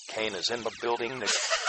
Kane is in the building.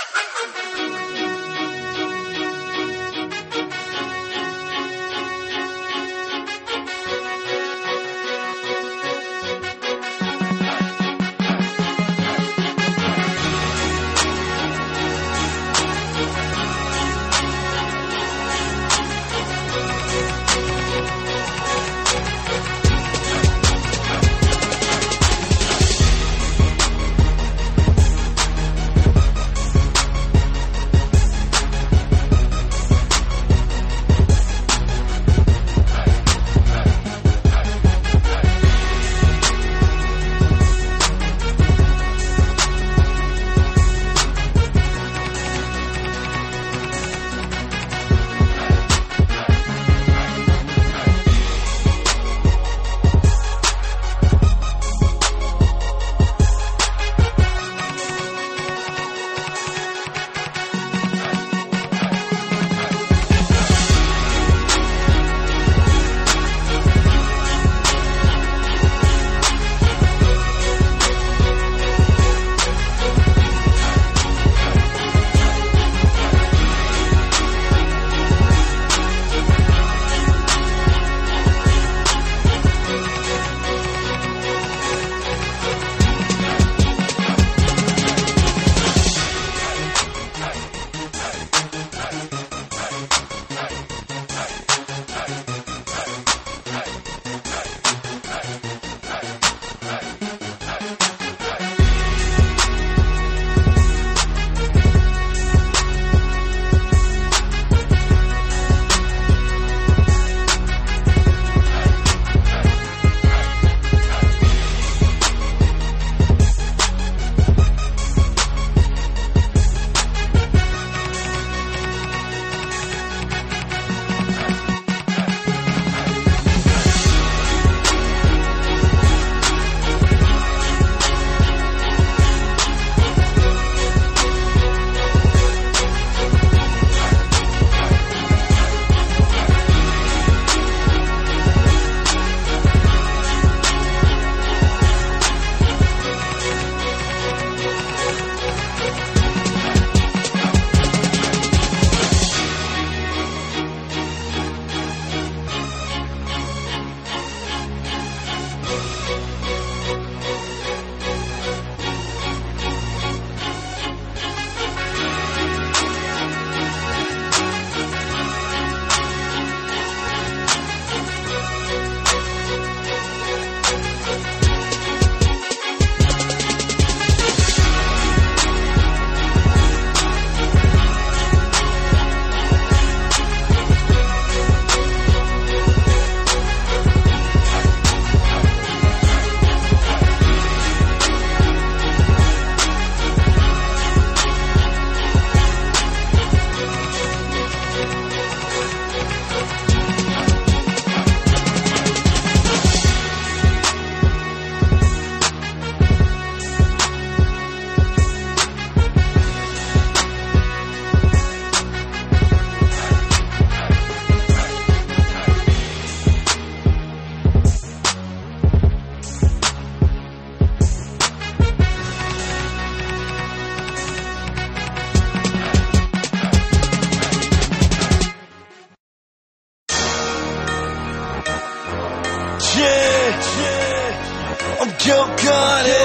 I'm Joe Carter.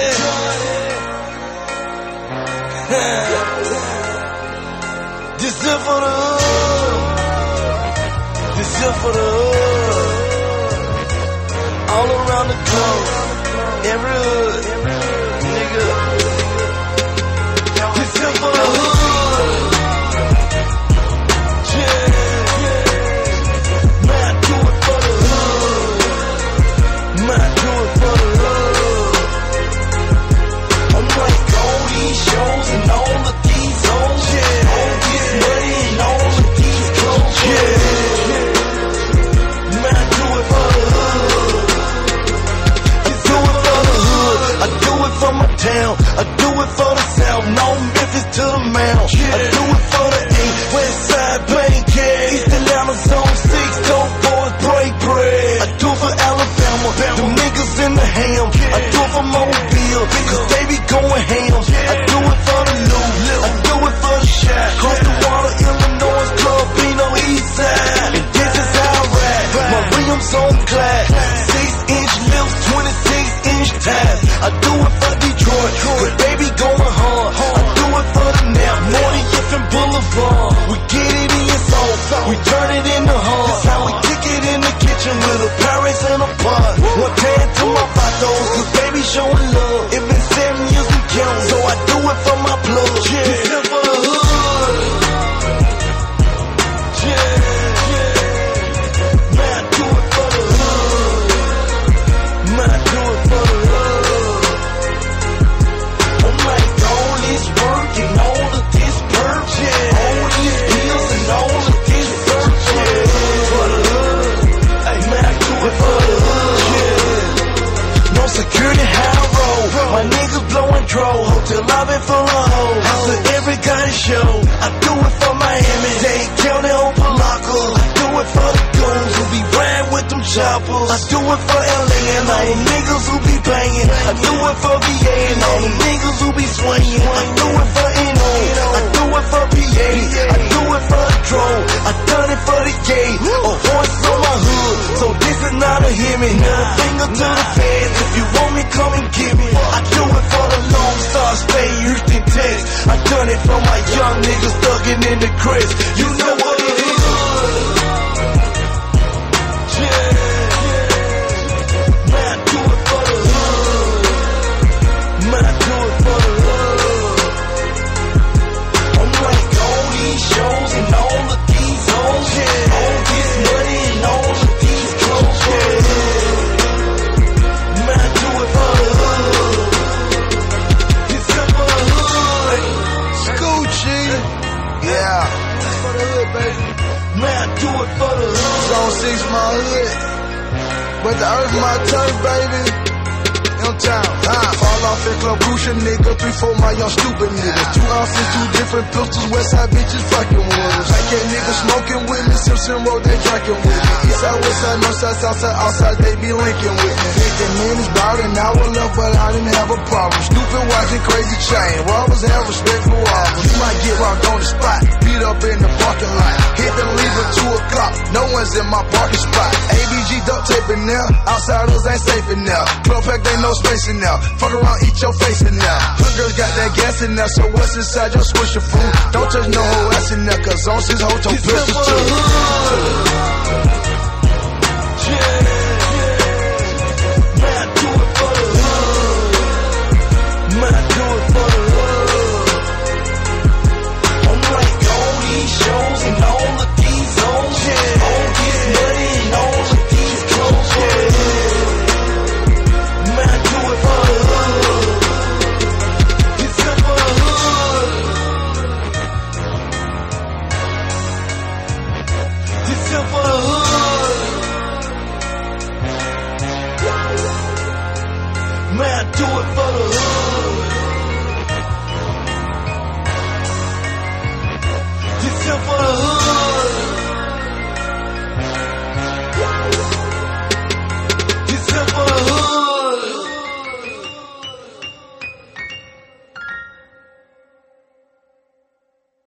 This is for the hood. This is for the hood. All around the globe, every hood, nigga. This is for the hood. Yeah. Man, do it for the hood. Man, do it for the hood. I'm like all these shows and all of these hoes. Yeah. All this money and all of these clothes. Yeah. Man, do it for the hood. You do it for the hood. I ties. I do it for Detroit, cause baby going hard. I do it for the nap, more than different boulevard. We get it in your soul, we turn it into hard. That's how we kick it in the kitchen with a Paris and a pot. One tan to my photos, cause baby showing love. It been 7 years and counting, so I do it for my plug. Yeah, this is for the hood. Yeah, man, I do it for the hood. Man, I do it for the hood. I'm like, all this work and all of this perk, yeah. All these bills and all of this work, yeah. For the hood. Hey, man, I do it for the hood. Yeah. No security, high road. My niggas blowing dro. Hotel lobby full of hoes. House of every kind of show. I do it for Miami. Dade County on Palaco. I do it for the goons who be riding with them choppers. I do it for LA and all the niggas who be banging. I do it for VA and all the niggas who be swinging. I do it for NO. I do it for PA. I do it for the drone. I done it for the gate. A horse on my hood. So this is not a hit me. Middle finger to the feds. If you want me, come and get me. I do it for the Lone Star State, Houston, Texas. I done it for my young niggas thugging in the crest. You know what it is. Yeah. Man, I do it for the hood. Man, I do it for the hood. I'm like all these shows and all of these hoes. Yeah. All this money and all of these clothes. Yeah. Man, I do it for the hood. It's up for the hood. Scoochie. Yeah. For the hood, baby. Man, I do it for the hood. Zone 6 my hood. But the earth my turf, baby. In town, fall off in Club Crucial, nigga. 3-4 my young stupid niggas. 2 ounces, 2 different pistols. Westside bitches fucking with us. Like that nigga smoking with me. Simpson Road, they drinking with me. Eastside, Westside, Northside, Southside, outside, they be linking with me. Thinking man is about an hour left, but I didn't have a problem. Stupid watching, crazy chain. Robbers have respect for robbers. You might get robbed on the spot. Beat up in the parking lot. Hit the leave at 2 o'clock. No one's in my parking spot. ABG duct tape in there. Outsiders ain't safe in there. Club pack, they no space in there. Fuck around, eat your face in there. Hookers got that gas in there, so what's inside your swisher food? Don't touch no whole ass in there, cause on his hold your pistol too. Yeah. Man, I do it for the hood. Man, I do it for the hood. I'm like all these shows and all of these hoes. Yeah. All this money and all of these clothes. Yeah. Man, I do it for the hood. It's up for the hood. It's up for the hood. Man, I do it for